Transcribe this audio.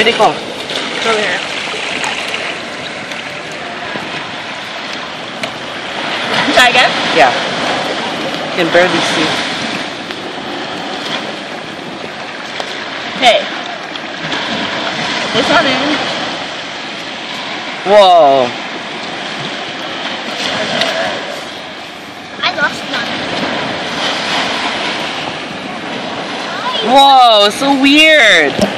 Where'd they go? Over here. Try again? Yeah. Can barely see. Hey. This one in. Whoa. I lost one. Whoa, so weird.